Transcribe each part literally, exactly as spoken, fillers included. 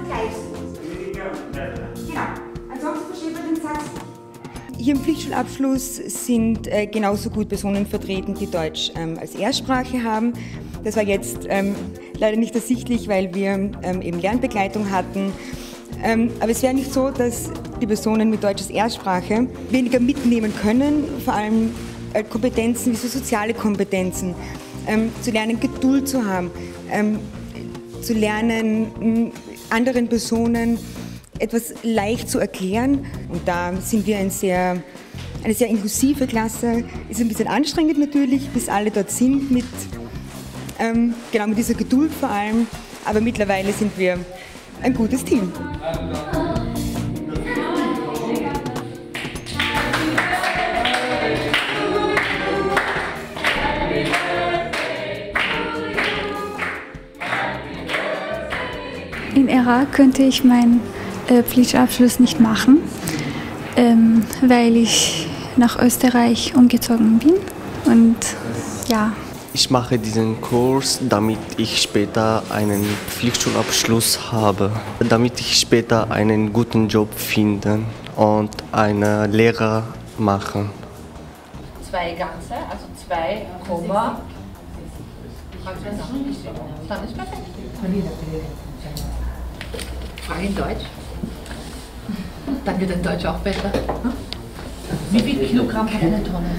Genau. Ansonsten versteht man den Satz. Hier im Pflichtschulabschluss sind äh, genauso gut Personen vertreten, die Deutsch ähm, als Erstsprache haben. Das war jetzt ähm, leider nicht ersichtlich, weil wir ähm, eben Lernbegleitung hatten. Ähm, aber es wäre nicht so, dass die Personen mit Deutsch als Erstsprache weniger mitnehmen können, vor allem äh, Kompetenzen wie so soziale Kompetenzen, ähm, zu lernen, Geduld zu haben, ähm, zu lernen, anderen Personen etwas leicht zu erklären. Und da sind wir ein sehr, eine sehr inklusive Klasse. Ist ein bisschen anstrengend natürlich, bis alle dort sind, mit, ähm, genau mit dieser Geduld vor allem. Aber mittlerweile sind wir ein gutes Team. Im Irak könnte ich meinen äh, Pflichtabschluss nicht machen, ähm, weil ich nach Österreich umgezogen bin. Und ja. Ich mache diesen Kurs, damit ich später einen Pflichtschulabschluss habe, damit ich später einen guten Job finde und einen Lehrer machen. Zwei ganze, also zwei Komma. Dann ist perfekt. Frage in Deutsch. Dann wird dein Deutsch auch besser. Wie viel Kilogramm hat eine Tonne?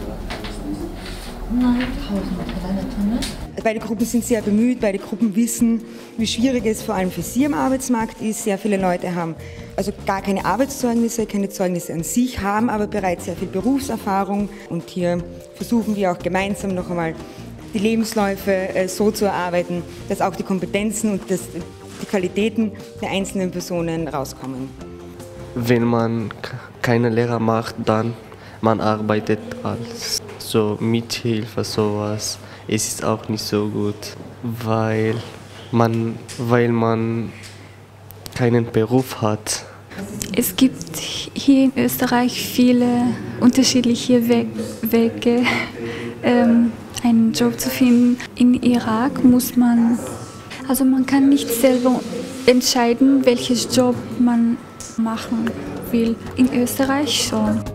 neuntausend hat eine Tonne. Beide Gruppen sind sehr bemüht, beide Gruppen wissen, wie schwierig es vor allem für sie am Arbeitsmarkt ist. Sehr viele Leute haben also gar keine Arbeitszeugnisse, keine Zeugnisse an sich, haben aber bereits sehr viel Berufserfahrung. Und hier versuchen wir auch gemeinsam noch einmal die Lebensläufe so zu erarbeiten, dass auch die Kompetenzen und das, die Qualitäten der einzelnen Personen rauskommen. Wenn man keine Lehrer macht, dann man arbeitet als so Mithilfe, sowas. Es ist auch nicht so gut, weil man, weil man keinen Beruf hat. Es gibt hier in Österreich viele unterschiedliche We Wege, ähm, einen Job zu finden. In Irak muss man, also man kann nicht selber entscheiden, welchen Job man machen will. In Österreich schon.